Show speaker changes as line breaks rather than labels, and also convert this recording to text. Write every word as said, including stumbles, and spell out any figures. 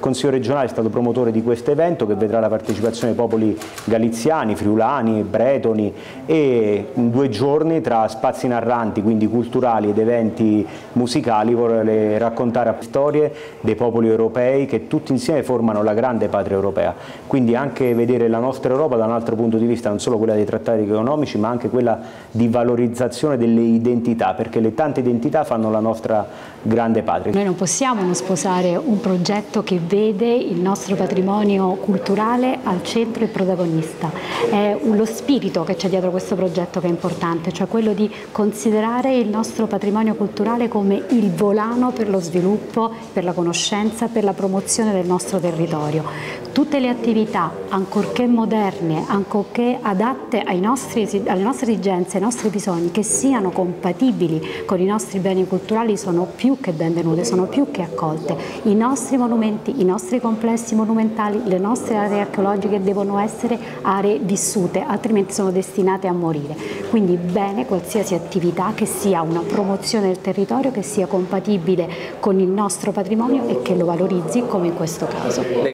Consiglio regionale è stato promotore di questo evento che vedrà la partecipazione dei popoli galiziani, friulani, bretoni e in due giorni tra spazi narranti, quindi culturali ed eventi musicali, vorrei raccontare storie dei popoli europei che tutti insieme formano la grande patria europea. Quindi anche vedere la nostra Europa da un altro punto di vista, non solo quella dei trattati economici ma anche quella di valorizzazione delle identità, perché le tante identità fanno la nostra grande patria.
Noi non possiamo non sposare un progetto che vede il nostro patrimonio culturale al centro e protagonista. È lo spirito che c'è dietro questo progetto che è importante, cioè quello di considerare il nostro patrimonio culturale come il volano per lo sviluppo, per la conoscenza, per la promozione del nostro territorio. Tutte le attività, ancorché moderne, ancorché adatte ai nostri, alle nostre esigenze, ai nostri bisogni, che siano compatibili con i nostri beni culturali, sono più che benvenute, sono più che accolte. I nostri monumenti, i nostri complessi monumentali, le nostre aree archeologiche devono essere aree vissute, altrimenti sono destinate a morire. Quindi bene qualsiasi attività che sia una promozione del territorio, che sia compatibile con il nostro patrimonio e che lo valorizzi come in questo caso.